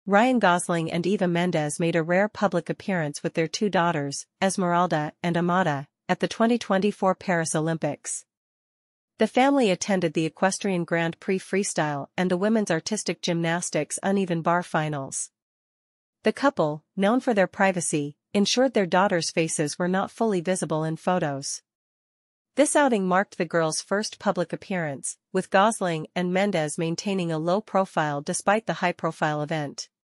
Gosling and Eva Mendes made a rare public appearance with their two daughters, Esmeralda and Amada, at the 2024 Paris Olympics. The family attended the equestrian Grand Prix freestyle and the women's artistic gymnastics uneven bar finals. The couple, known for their privacy, ensured their daughters' faces were not fully visible in photos. This outing marked the girls' first public appearance, with Gosling and Mendes maintaining a low profile despite the high-profile event.